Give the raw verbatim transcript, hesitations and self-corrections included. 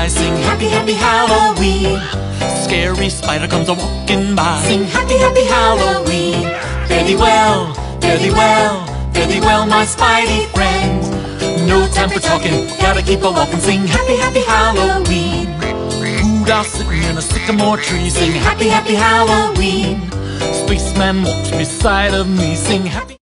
sing happy, happy Halloween. Scary spider comes a-walking by, sing happy, happy Halloween. Fare thee well, fare thee well, fare thee well, my Spidey friend. No time for talking, gotta keep a walking, sing happy, happy Halloween. Hoot owl sitting in a sycamore tree, sing happy, happy Halloween. Spaceman walks beside of me, sing happy